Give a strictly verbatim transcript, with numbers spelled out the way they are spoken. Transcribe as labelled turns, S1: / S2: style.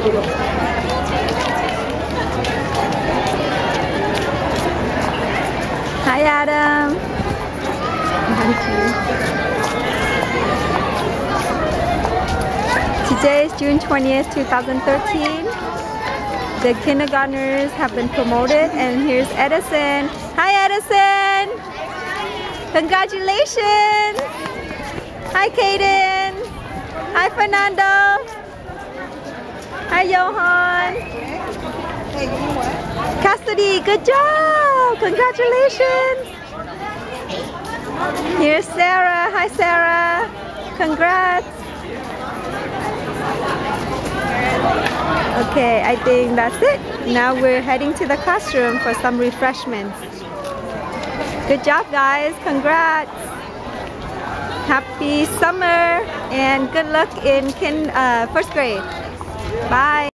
S1: Hi, Adam. Today is June twentieth, two thousand thirteen. The kindergartners have been promoted, and here's Edison. Hi, Edison. Congratulations. Hi, Kaden. Hi, Fernando. Hi, Johan.
S2: Hey, you know what?
S1: Cassidy, good job. Congratulations. Here's Sarah. Hi, Sarah. Congrats. Okay, I think that's it. Now we're heading to the classroom for some refreshments. Good job, guys. Congrats. Happy summer and good luck in kin uh, first grade. Bye.